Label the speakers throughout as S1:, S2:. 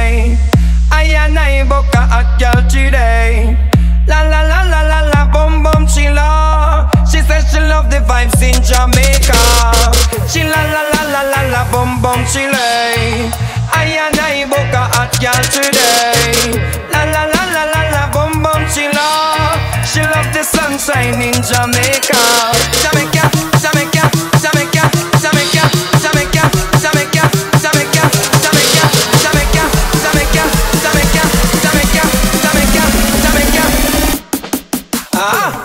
S1: Chile. I and I book a hot girl today. La la la la la la, bum bum chilla. She says she love the vibes in Jamaica. She la la la la la la, bum bum chilla. I and I book a hot girl today. La la la la la la, bum bum chilla. She love the sunshine in Jamaica. Jamaica, Jamaica, Jamaica, Jamaica, Jamaica, Jamaica, Jamaica, Jamaica, Jamaica, Jamaica, Jamaica, Jamaica, Jamaica, Jamaica. Ah.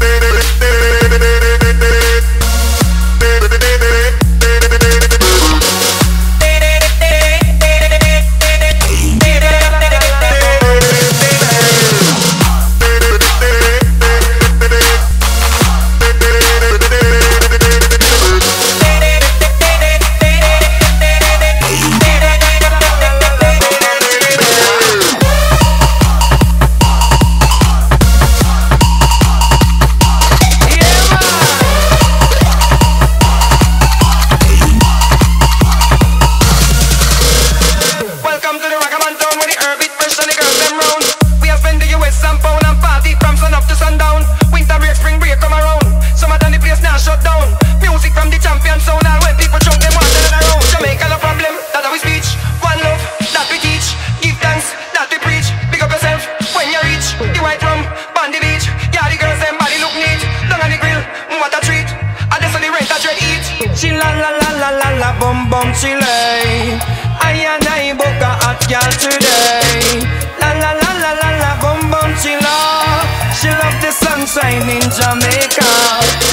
S1: She la la la la la la, bum bum chile. I and I book a hot girl today. La la la la la la, bum bum chilla. She love the sunshine in Jamaica.